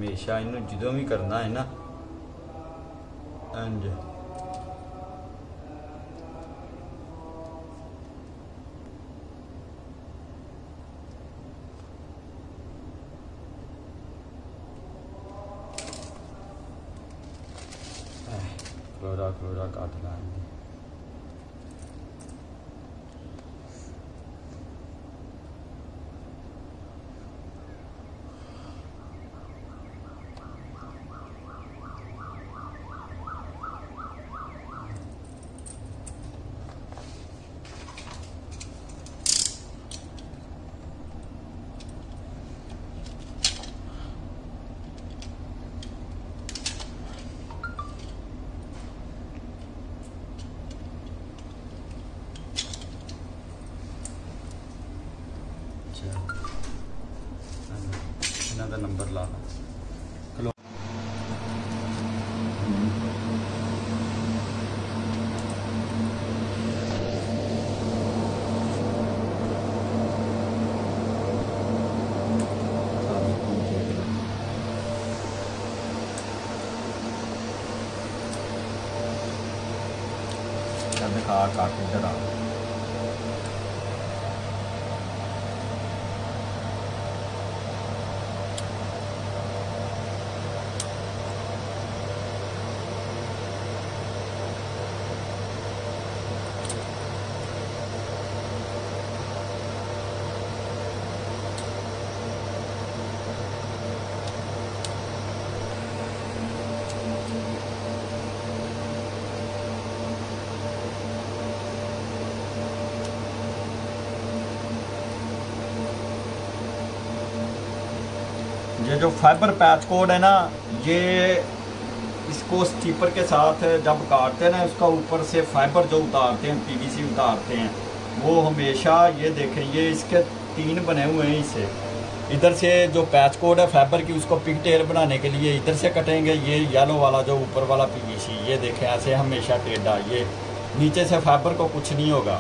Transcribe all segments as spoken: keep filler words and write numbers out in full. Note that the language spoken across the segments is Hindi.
हमेशा इनू जो भी करना है ना इंज खलोरा खलोरा काट लाएंगे। इन्हों का नंबर ला लो। दिखा काट इधर आ ये जो फाइबर पैच कोड है ना, ये इसको स्टीपर के साथ जब काटते हैं ना, उसका ऊपर से फाइबर जो उतारते हैं, पीवीसी उतारते हैं, वो हमेशा ये देखें, ये इसके तीन बने हुए हैं। इसे इधर से जो पैच कोड है फाइबर की, उसको पिग टेल बनाने के लिए इधर से कटेंगे। ये येलो वाला जो ऊपर वाला पीवीसी, ये देखें ऐसे हमेशा टेढ़ा, ये नीचे से फाइबर को कुछ नहीं होगा।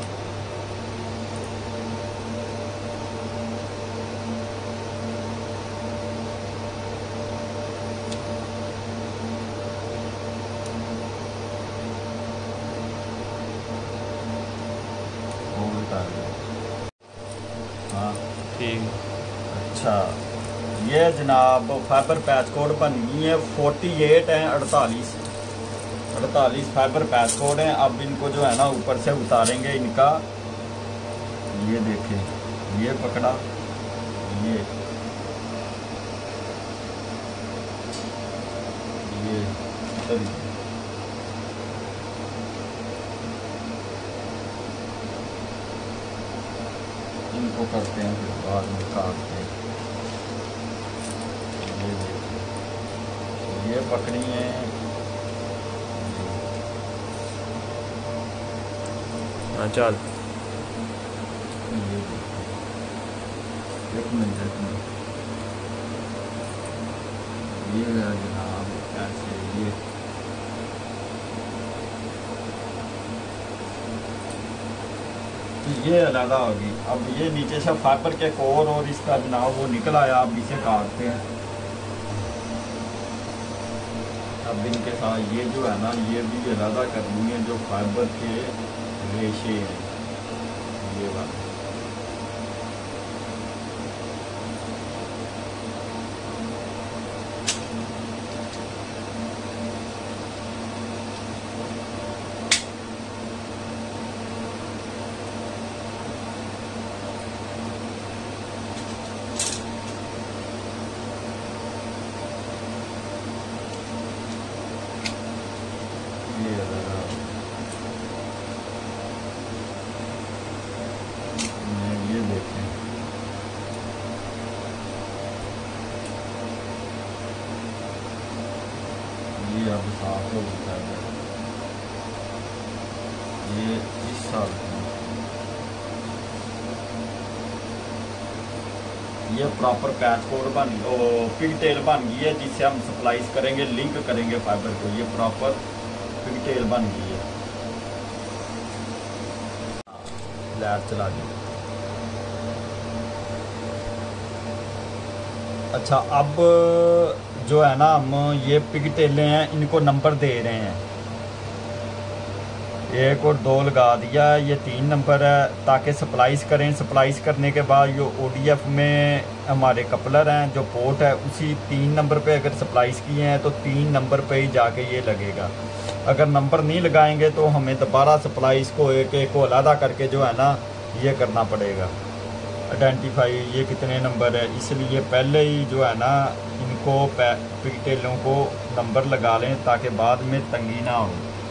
हाँ ठीक। अच्छा, ये जनाब फाइबर पैच कोड बन गई है। फोर्टी एट हैं, अड़तालीस अड़तालीस फाइबर पैच कोड हैं। अब इनको जो है ना ऊपर से उतारेंगे इनका। ये देखें, ये पकड़ा, ये ये इनको करते हैं फिर बाद में काटते हैं। ये देखिए, ये पकड़ी है। हाँ चल, ये एक मिनट एक मिनट ये जनाब ऐसे ये ये अलग होगी। अब ये नीचे से फाइबर के कोर और इसका जनाब वो निकल आया। अब इसे काटते हैं। अब इनके साथ ये जो है ना, ये भी अलग करनी है, जो फाइबर के रेशे हैं, ये वाला। ये देखें, ये अब साफ हो गया है। ये इस साल ये प्रॉपर पैच कोड बन पिग टेल बन गई है, जिससे हम सप्लाइज करेंगे, लिंक करेंगे फाइबर को। ये प्रॉपर पिग टेल बन गई है। लाइट चला दी। अच्छा, अब जो है ना हम ये पिगटेलें हैं इनको नंबर दे रहे हैं, एक और दो लगा दिया, ये तीन नंबर है ताकि सप्लाइज करें। सप्लाइज करने के बाद ये ओडीएफ में हमारे कपलर हैं जो पोर्ट है उसी तीन नंबर पे अगर सप्लाइज किए हैं तो तीन नंबर पे ही जाके ये लगेगा। अगर नंबर नहीं लगाएंगे तो हमें दोबारा सप्लाइज को एक एक को अलहदा करके जो है ना ये करना पड़ेगा, आइडेंटिफाई ये कितने नंबर है। इसलिए पहले ही जो है ना इनको पिगटेलों को नंबर लगा लें ताकि बाद में तंगी ना हो।